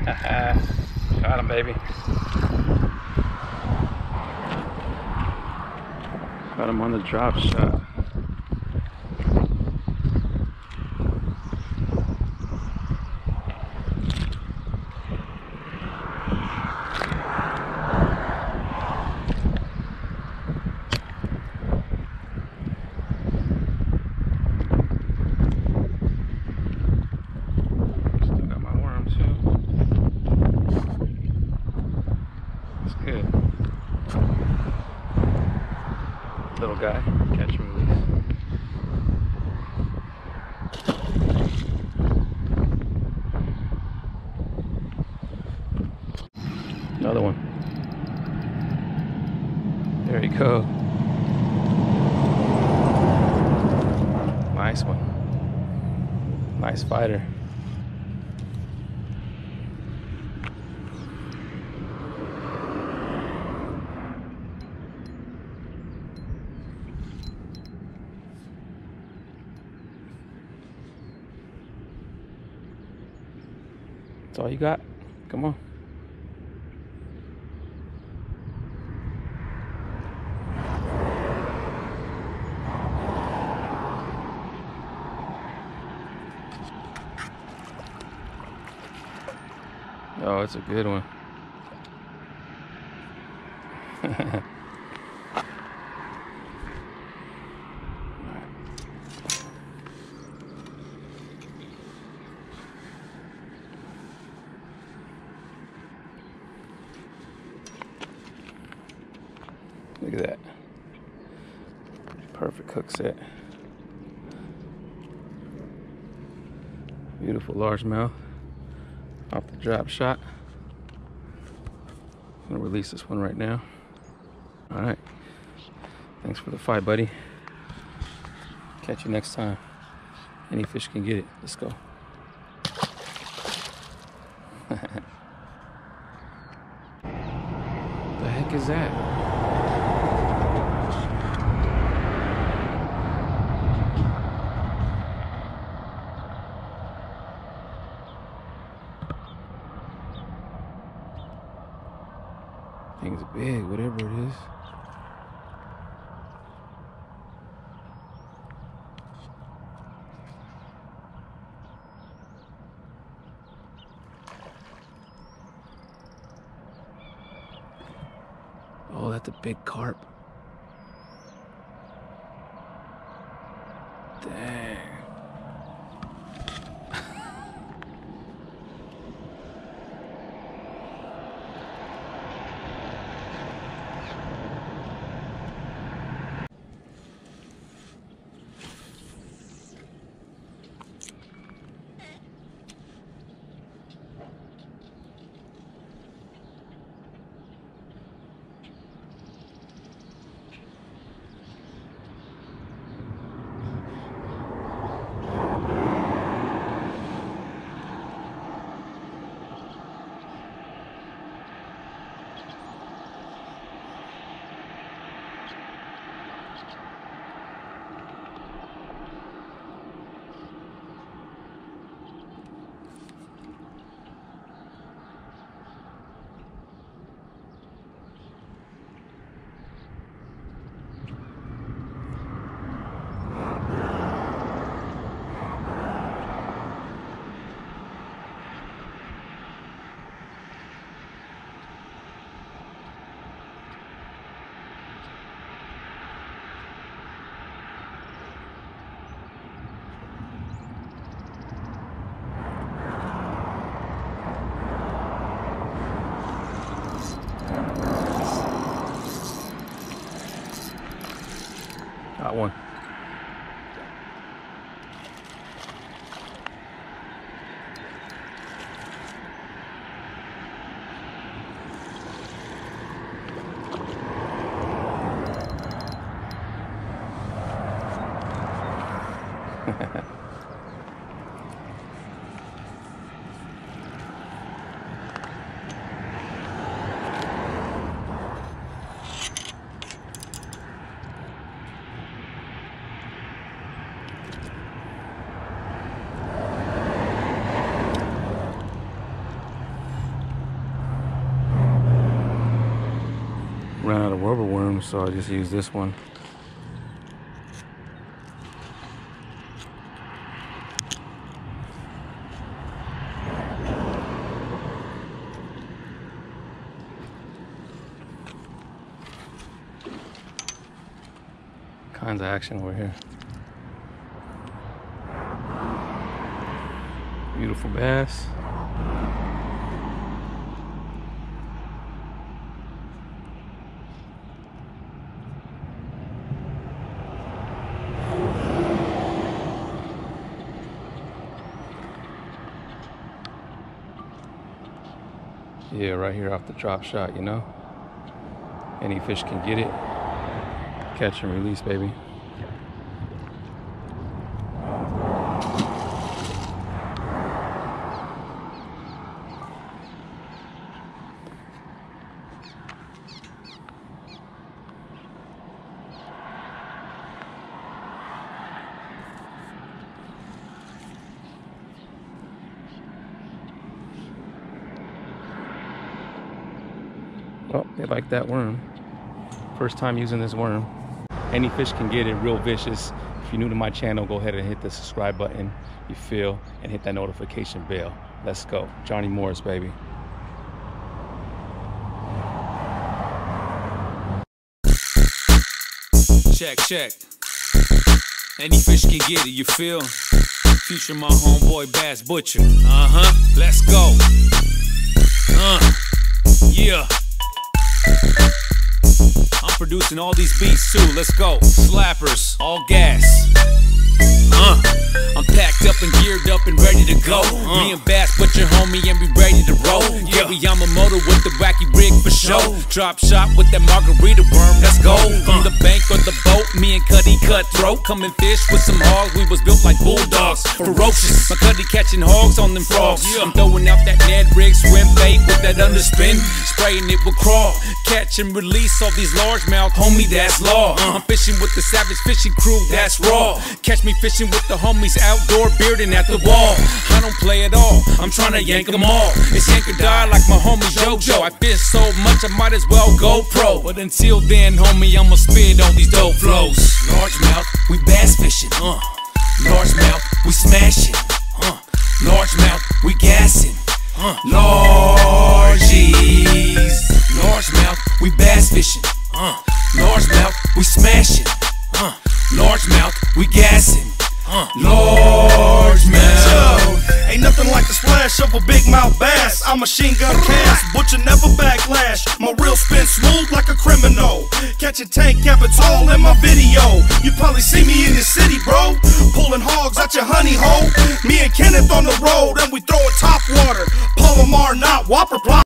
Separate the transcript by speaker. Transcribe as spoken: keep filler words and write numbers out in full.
Speaker 1: Got him, baby. Got him on the drop shot. Still got my worm too. It's good. Little guy, catch and release. Another one. There you go. Nice one. Nice fighter. That's all you got? Come on. Oh, it's a good one. Look at that. Perfect hook set. Beautiful largemouth off the drop shot. I'm gonna release this one right now. All right. Thanks for the fight, buddy. Catch you next time. Any fish can get it. Let's go. The heck is that? Thing's big, whatever it is. Oh, that's a big carp. Dang. Got one. worm, so I just use this one. Kinds of action over here. Beautiful bass. Yeah, right here off the drop shot, you know. Any fish can get it. Catch and release, baby. Oh, they like that worm. First time using this worm. Any fish can get it, real vicious. If you're new to my channel, go ahead and hit the subscribe button, you feel, and hit that notification bell. Let's go. Johnny Morris, baby.
Speaker 2: Check, check. Any fish can get it, you feel? Future my homeboy Bass Butcher. Uh-huh. Let's go. Uh. Yeah. I'm producing all these beats too, let's go. Slappers, all gas. Uh, I'm packed up and geared up and ready to go. Uh, Me and Bass Butcher, homie, and we ready to roll. Yeah, we Yamamoto with the wacky rig for show. Drop shot with that margarita worm, let's go. From the bank or the boat, me and Cuddy cutthroat. Come and fish with some hogs, we was built like bulldogs. Ferocious, my Cuddy catching hogs on them frogs. I'm throwing out that Ned rig swim bait with that underspin. Spraying it with crawl. Catch and release all these largemouth, homie, that's law. I'm fishing with the savage fishing crew, that's raw. Catch me fishing with the homies outdoor, bearding at the wall. I don't play at all, I'm trying to yank them all. It's yank or die like my homie JoJo. I fish so much I might as well go pro. But until then, homie, I'ma spit all these dope flows. Largemouth, we bass fishing, uh. Largemouth, we smashing, uh. Largemouth, we gassing, uh. Largies. Largemouth, we bass fishing, uh. Largemouth, we smashing, uh. Largemouth, we gassing, uh. Largemouth.
Speaker 3: Ain't nothing like the splash of a big mouth bass. I'm machine gun cast, Butcher never backlash. My reel spin smooth like a criminal. Catching tank capital in my video. You probably see me in the city, bro. Pulling hogs out your honey hole. Me and Kenneth on the road, and we throwing top water.